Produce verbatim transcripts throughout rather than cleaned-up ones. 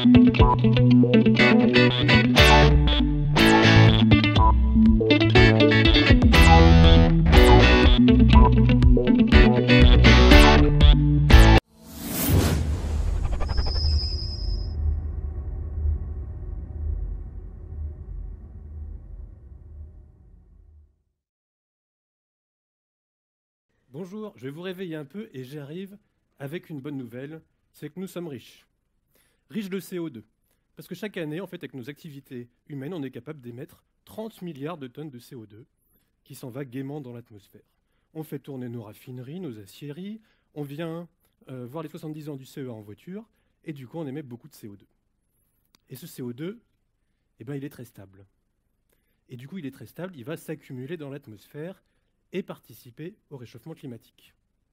Bonjour, je vais vous réveiller un peu et j'arrive avec une bonne nouvelle, c'est que nous sommes riches. Riches de C O deux. Parce que chaque année, en fait, avec nos activités humaines, on est capable d'émettre trente milliards de tonnes de C O deux qui s'en va gaiement dans l'atmosphère. On fait tourner nos raffineries, nos aciéries, on vient euh, voir les soixante-dix ans du C E A en voiture, et du coup, on émet beaucoup de C O deux. Et ce C O deux, eh ben, il est très stable. Et du coup, il est très stable, il va s'accumuler dans l'atmosphère et participer au réchauffement climatique.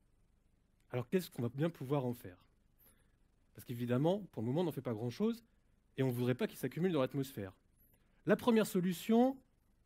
Alors qu'est-ce qu'on va bien pouvoir en faire? Parce qu'évidemment, pour le moment, on n'en fait pas grand-chose et on ne voudrait pas qu'il s'accumule dans l'atmosphère. La première solution,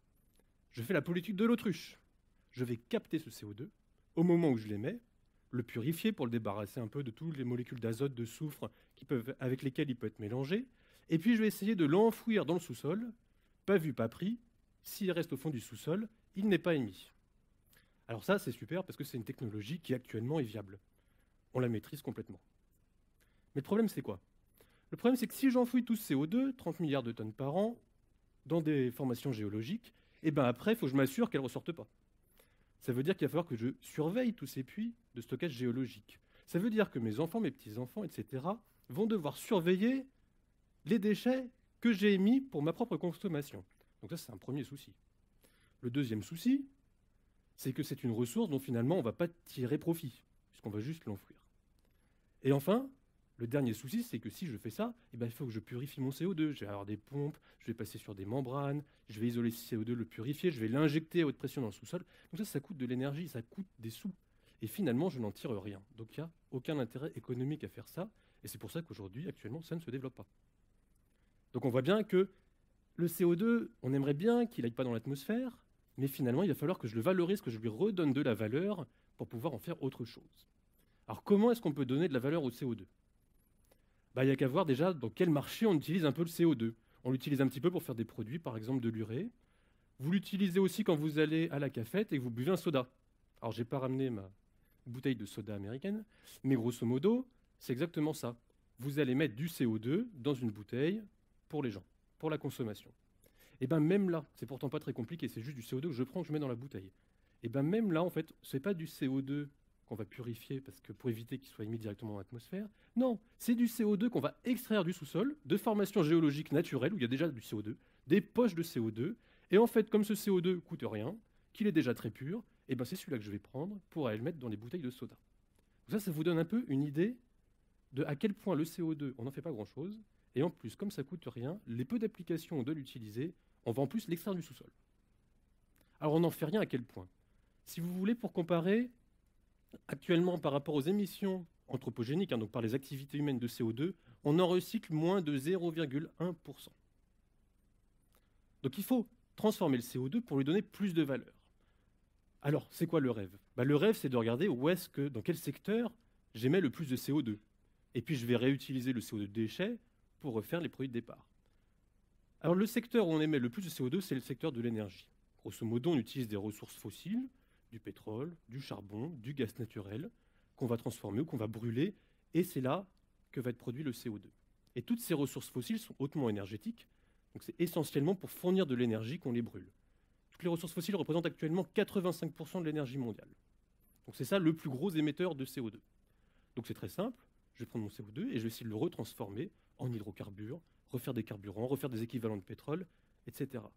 je fais la politique de l'autruche. Je vais capter ce C O deux au moment où je l'émets, le purifier pour le débarrasser un peu de toutes les molécules d'azote, de soufre qui peuvent, avec lesquelles il peut être mélangé, et puis je vais essayer de l'enfouir dans le sous-sol, pas vu, pas pris. S'il reste au fond du sous-sol, il n'est pas émis. Alors ça, c'est super parce que c'est une technologie qui actuellement est viable. On la maîtrise complètement. Mais le problème, c'est quoi? Le problème, c'est que si j'enfouis tout ce C O deux, trente milliards de tonnes par an, dans des formations géologiques, et ben après, il faut que je m'assure qu'elles ne ressortent pas. Ça veut dire qu'il va falloir que je surveille tous ces puits de stockage géologique. Ça veut dire que mes enfants, mes petits-enfants, et cetera, vont devoir surveiller les déchets que j'ai émis pour ma propre consommation. Donc ça, c'est un premier souci. Le deuxième souci, c'est que c'est une ressource dont finalement on ne va pas tirer profit, puisqu'on va juste l'enfouir. Et enfin, le dernier souci, c'est que si je fais ça, eh ben, il faut que je purifie mon C O deux. Je vais avoir des pompes, je vais passer sur des membranes, je vais isoler ce C O deux, le purifier, je vais l'injecter à haute pression dans le sous-sol. Donc ça, ça coûte de l'énergie, ça coûte des sous. Et finalement, je n'en tire rien. Donc il n'y a aucun intérêt économique à faire ça. Et c'est pour ça qu'aujourd'hui, actuellement, ça ne se développe pas. Donc on voit bien que le C O deux, on aimerait bien qu'il n'aille pas dans l'atmosphère, mais finalement, il va falloir que je le valorise, que je lui redonne de la valeur pour pouvoir en faire autre chose. Alors, comment est-ce qu'on peut donner de la valeur au C O deux? Bah, il n'y a qu'à voir déjà dans quel marché on utilise un peu le C O deux. On l'utilise un petit peu pour faire des produits, par exemple de l'urée. Vous l'utilisez aussi quand vous allez à la cafette et que vous buvez un soda. Alors, je n'ai pas ramené ma bouteille de soda américaine, mais grosso modo, c'est exactement ça. Vous allez mettre du C O deux dans une bouteille pour les gens, pour la consommation. Et bien même là, c'est pourtant pas très compliqué, c'est juste du C O deux que je prends, que je mets dans la bouteille. Et bien même là, en fait, c'est pas du C O deux qu'on va purifier parce que pour éviter qu'il soit émis directement dans l'atmosphère. Non, c'est du C O deux qu'on va extraire du sous-sol, de formations géologiques naturelles où il y a déjà du C O deux, des poches de C O deux. Et en fait, comme ce C O deux coûte rien, qu'il est déjà très pur, et ben c'est celui-là que je vais prendre pour aller le mettre dans les bouteilles de soda. Donc ça, ça vous donne un peu une idée de à quel point le C O deux, on n'en fait pas grand-chose. Et en plus, comme ça coûte rien, les peu d'applications de l'utiliser, on va en plus l'extraire du sous-sol. Alors on n'en fait rien à quel point? Si vous voulez, pour comparer, actuellement par rapport aux émissions anthropogéniques, hein, donc par les activités humaines de C O deux, on en recycle moins de zéro virgule un pour cent. Donc il faut transformer le C O deux pour lui donner plus de valeur. Alors, c'est quoi le rêve? Bah, le rêve, c'est de regarder où est-ce que, dans quel secteur j'émets le plus de C O deux. Et puis je vais réutiliser le C O deux de déchets pour refaire les produits de départ. Alors le secteur où on émet le plus de C O deux, c'est le secteur de l'énergie. Grosso modo, on utilise des ressources fossiles, du pétrole, du charbon, du gaz naturel, qu'on va transformer ou qu'on va brûler, et c'est là que va être produit le C O deux. Et toutes ces ressources fossiles sont hautement énergétiques, donc c'est essentiellement pour fournir de l'énergie qu'on les brûle. Toutes les ressources fossiles représentent actuellement quatre-vingt-cinq pour cent de l'énergie mondiale. Donc c'est ça le plus gros émetteur de C O deux. Donc c'est très simple, je vais prendre mon C O deux et je vais essayer de le retransformer en hydrocarbures, refaire des carburants, refaire des équivalents de pétrole, et cetera.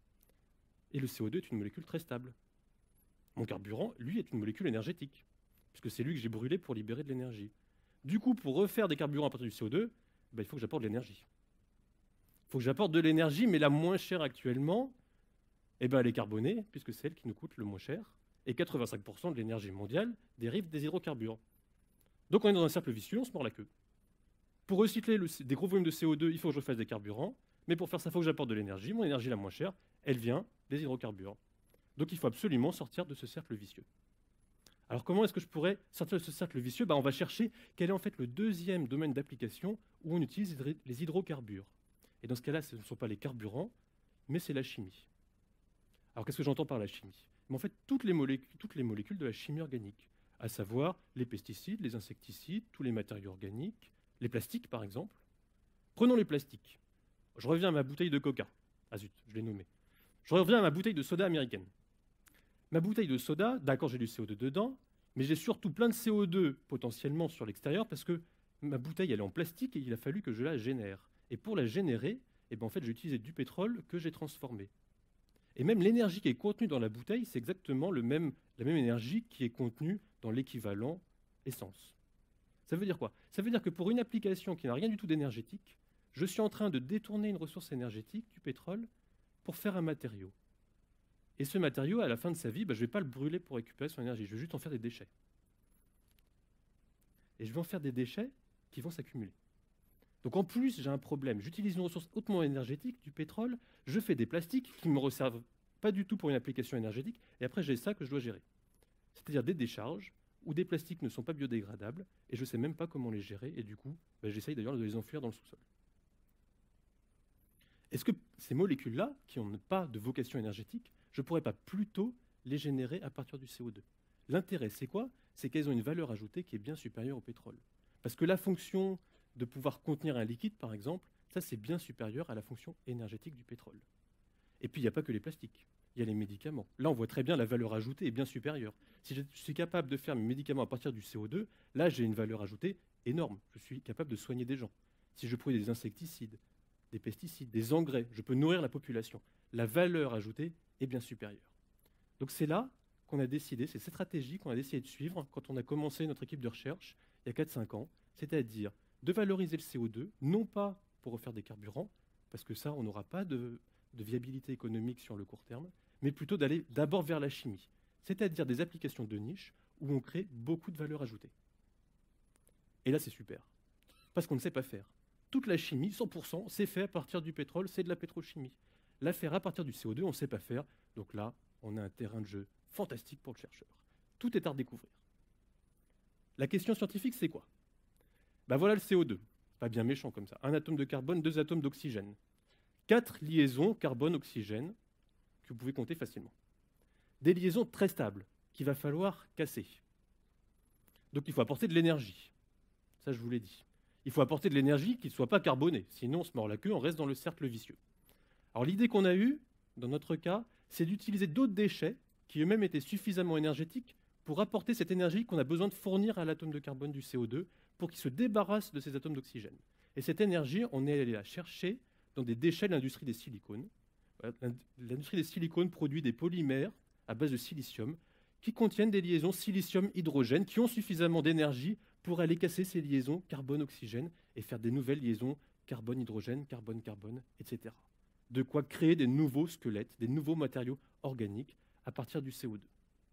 Et le C O deux est une molécule très stable. Mon carburant, lui, est une molécule énergétique, puisque c'est lui que j'ai brûlé pour libérer de l'énergie. Du coup, pour refaire des carburants à partir du C O deux, ben, il faut que j'apporte de l'énergie. Il faut que j'apporte de l'énergie, mais la moins chère actuellement, eh ben, elle est carbonée, puisque c'est elle qui nous coûte le moins cher, et quatre-vingt-cinq pour cent de l'énergie mondiale dérive des hydrocarbures. Donc on est dans un cercle vicieux, on se mord la queue. Pour recycler le, des gros volumes de C O deux, il faut que je fasse des carburants, mais pour faire ça, il faut que j'apporte de l'énergie. Mon énergie la moins chère, elle vient des hydrocarbures. Donc il faut absolument sortir de ce cercle vicieux. Alors comment est-ce que je pourrais sortir de ce cercle vicieux? Bah, on va chercher quel est en fait le deuxième domaine d'application où on utilise les hydrocarbures. Et dans ce cas-là, ce ne sont pas les carburants, mais c'est la chimie. Alors qu'est-ce que j'entends par la chimie? Mais en fait, toutes les, molécules, toutes les molécules de la chimie organique, à savoir les pesticides, les insecticides, tous les matériaux organiques, les plastiques par exemple. Prenons les plastiques. Je reviens à ma bouteille de coca. Ah zut, je l'ai nommée. Je reviens à ma bouteille de soda américaine. Ma bouteille de soda, d'accord, j'ai du C O deux dedans, mais j'ai surtout plein de C O deux potentiellement sur l'extérieur parce que ma bouteille elle est en plastique et il a fallu que je la génère. Et pour la générer, eh ben, en fait, j'ai utilisé du pétrole que j'ai transformé. Et même l'énergie qui est contenue dans la bouteille, c'est exactement le même, la même énergie qui est contenue dans l'équivalent essence. Ça veut dire quoi? Ça veut dire que pour une application qui n'a rien du tout d'énergétique, je suis en train de détourner une ressource énergétique, du pétrole, pour faire un matériau. Et ce matériau, à la fin de sa vie, bah, je ne vais pas le brûler pour récupérer son énergie, je vais juste en faire des déchets. Et je vais en faire des déchets qui vont s'accumuler. Donc en plus, j'ai un problème. J'utilise une ressource hautement énergétique, du pétrole, je fais des plastiques qui ne me resservent pas du tout pour une application énergétique, et après j'ai ça que je dois gérer. C'est-à-dire des décharges où des plastiques ne sont pas biodégradables, et je ne sais même pas comment les gérer, et du coup, bah, j'essaye d'ailleurs de les enfouir dans le sous-sol. Est-ce que ces molécules-là, qui n'ont pas de vocation énergétique, je ne pourrais pas plutôt les générer à partir du C O deux? L'intérêt, c'est quoi? C'est qu'elles ont une valeur ajoutée qui est bien supérieure au pétrole. Parce que la fonction de pouvoir contenir un liquide, par exemple, ça c'est bien supérieur à la fonction énergétique du pétrole. Et puis il n'y a pas que les plastiques, il y a les médicaments. Là on voit très bien la valeur ajoutée est bien supérieure. Si je suis capable de faire mes médicaments à partir du C O deux, là j'ai une valeur ajoutée énorme. Je suis capable de soigner des gens. Si je produis des insecticides, des pesticides, des engrais, je peux nourrir la population. La valeur ajoutée est bien supérieure. Donc c'est là qu'on a décidé, c'est cette stratégie qu'on a décidé de suivre quand on a commencé notre équipe de recherche il y a quatre cinq ans, c'est-à-dire de valoriser le C O deux, non pas pour refaire des carburants, parce que ça, on n'aura pas de, de viabilité économique sur le court terme, mais plutôt d'aller d'abord vers la chimie, c'est-à-dire des applications de niche où on crée beaucoup de valeur ajoutée. Et là, c'est super, parce qu'on ne sait pas faire. Toute la chimie, cent pour cent, c'est fait à partir du pétrole, c'est de la pétrochimie. La faire à partir du C O deux, on ne sait pas faire, donc là, on a un terrain de jeu fantastique pour le chercheur. Tout est à redécouvrir. La question scientifique, c'est quoi? Ben voilà le C O deux, pas bien méchant comme ça. Un atome de carbone, deux atomes d'oxygène. Quatre liaisons carbone-oxygène que vous pouvez compter facilement. Des liaisons très stables qu'il va falloir casser. Donc il faut apporter de l'énergie. Ça, je vous l'ai dit. Il faut apporter de l'énergie qui ne soit pas carbonée, sinon on se mord la queue, on reste dans le cercle vicieux. Alors l'idée qu'on a eue, dans notre cas, c'est d'utiliser d'autres déchets qui eux-mêmes étaient suffisamment énergétiques pour apporter cette énergie qu'on a besoin de fournir à l'atome de carbone du C O deux pour qu'il se débarrasse de ces atomes d'oxygène. Et cette énergie, on est allé la chercher dans des déchets de l'industrie des silicones. L'industrie des silicones produit des polymères à base de silicium qui contiennent des liaisons silicium-hydrogène qui ont suffisamment d'énergie pour aller casser ces liaisons carbone-oxygène et faire des nouvelles liaisons carbone-hydrogène, carbone-carbone, et cetera. De quoi créer des nouveaux squelettes, des nouveaux matériaux organiques à partir du C O deux.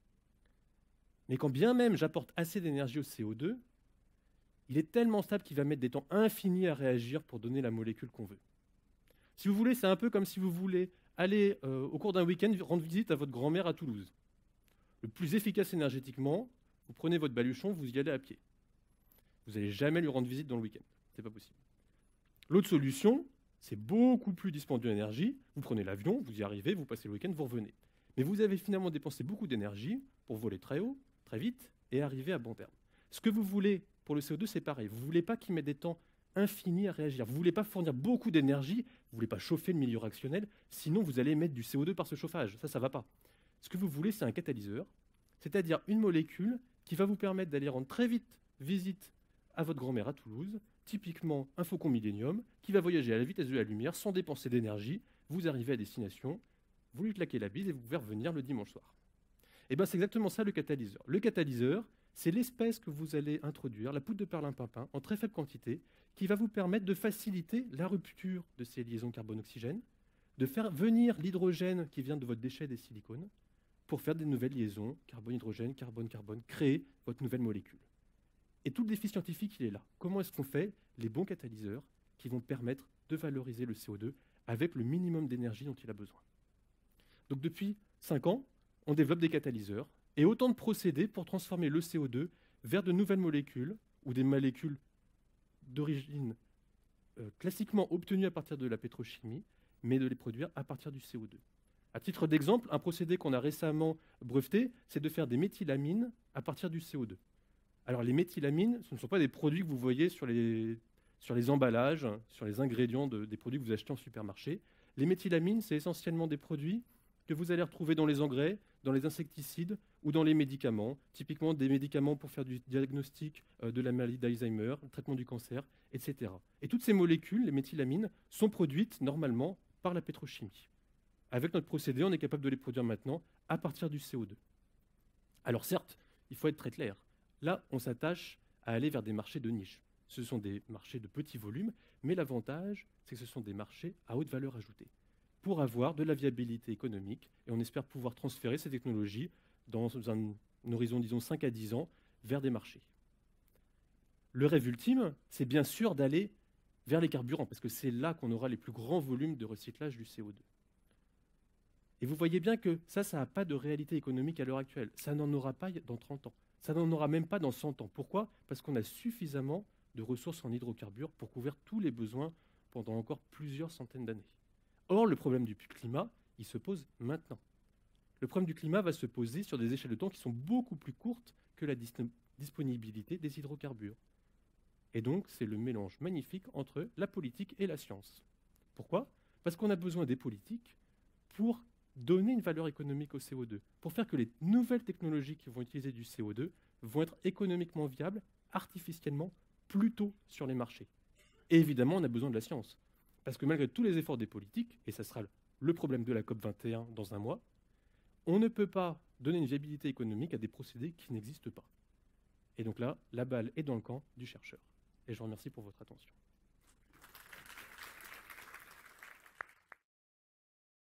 Mais quand bien même j'apporte assez d'énergie au C O deux, il est tellement stable qu'il va mettre des temps infinis à réagir pour donner la molécule qu'on veut. Si vous voulez, c'est un peu comme si vous voulez aller euh, au cours d'un week-end rendre visite à votre grand-mère à Toulouse. Le plus efficace énergétiquement, vous prenez votre baluchon, vous y allez à pied. Vous n'allez jamais lui rendre visite dans le week-end. C'est pas possible. L'autre solution, c'est beaucoup plus dispendieux d'énergie. Vous prenez l'avion, vous y arrivez, vous passez le week-end, vous revenez. Mais vous avez finalement dépensé beaucoup d'énergie pour voler très haut, très vite, et arriver à bon terme. Ce que vous voulez pour le C O deux, c'est pareil. Vous ne voulez pas qu'il mette des temps infinis à réagir. Vous ne voulez pas fournir beaucoup d'énergie, vous ne voulez pas chauffer le milieu réactionnel, sinon vous allez émettre du C O deux par ce chauffage. Ça, ça ne va pas. Ce que vous voulez, c'est un catalyseur, c'est-à-dire une molécule qui va vous permettre d'aller rendre très vite visite à votre grand-mère à Toulouse, typiquement un Faucon Millenium, qui va voyager à la vitesse de la lumière sans dépenser d'énergie. Vous arrivez à destination, vous lui claquez la bise et vous pouvez revenir le dimanche soir. Et bien c'est exactement ça le catalyseur. Le catalyseur, c'est l'espèce que vous allez introduire, la poudre de perlimpinpin, en très faible quantité, qui va vous permettre de faciliter la rupture de ces liaisons carbone-oxygène, de faire venir l'hydrogène qui vient de votre déchet des silicones, pour faire des nouvelles liaisons, carbone-hydrogène, carbone-carbone, créer votre nouvelle molécule. Et tout le défi scientifique, il est là. Comment est-ce qu'on fait les bons catalyseurs qui vont permettre de valoriser le C O deux avec le minimum d'énergie dont il a besoin? Donc depuis cinq ans, on développe des catalyseurs et autant de procédés pour transformer le C O deux vers de nouvelles molécules ou des molécules d'origine euh, classiquement obtenues à partir de la pétrochimie, mais de les produire à partir du C O deux. À titre d'exemple, un procédé qu'on a récemment breveté, c'est de faire des méthylamines à partir du C O deux. Alors les méthylamines, ce ne sont pas des produits que vous voyez sur les, sur les emballages, sur les ingrédients de, des produits que vous achetez en supermarché. Les méthylamines, c'est essentiellement des produits que vous allez retrouver dans les engrais, dans les insecticides ou dans les médicaments, typiquement des médicaments pour faire du diagnostic euh, de la maladie d'Alzheimer, le traitement du cancer, et cetera. Et toutes ces molécules, les méthylamines, sont produites normalement par la pétrochimie. Avec notre procédé, on est capable de les produire maintenant à partir du C O deux. Alors certes, il faut être très clair. Là, on s'attache à aller vers des marchés de niche. Ce sont des marchés de petit volume, mais l'avantage, c'est que ce sont des marchés à haute valeur ajoutée, pour avoir de la viabilité économique, et on espère pouvoir transférer ces technologies dans un, un horizon, disons, cinq à dix ans, vers des marchés. Le rêve ultime, c'est bien sûr d'aller vers les carburants, parce que c'est là qu'on aura les plus grands volumes de recyclage du C O deux. Et vous voyez bien que ça, ça n'a pas de réalité économique à l'heure actuelle. Ça n'en aura pas dans trente ans. Ça n'en aura même pas dans cent ans. Pourquoi? Parce qu'on a suffisamment de ressources en hydrocarbures pour couvrir tous les besoins pendant encore plusieurs centaines d'années. Or, le problème du climat, il se pose maintenant. Le problème du climat va se poser sur des échelles de temps qui sont beaucoup plus courtes que la dis- disponibilité des hydrocarbures. Et donc, c'est le mélange magnifique entre la politique et la science. Pourquoi? Parce qu'on a besoin des politiques pour donner une valeur économique au C O deux, pour faire que les nouvelles technologies qui vont utiliser du C O deux vont être économiquement viables, artificiellement, plus tôt sur les marchés. Et évidemment, on a besoin de la science. Parce que malgré tous les efforts des politiques, et ça sera le problème de la COP vingt et un dans un mois, on ne peut pas donner une viabilité économique à des procédés qui n'existent pas. Et donc là, la balle est dans le camp du chercheur. Et je vous remercie pour votre attention.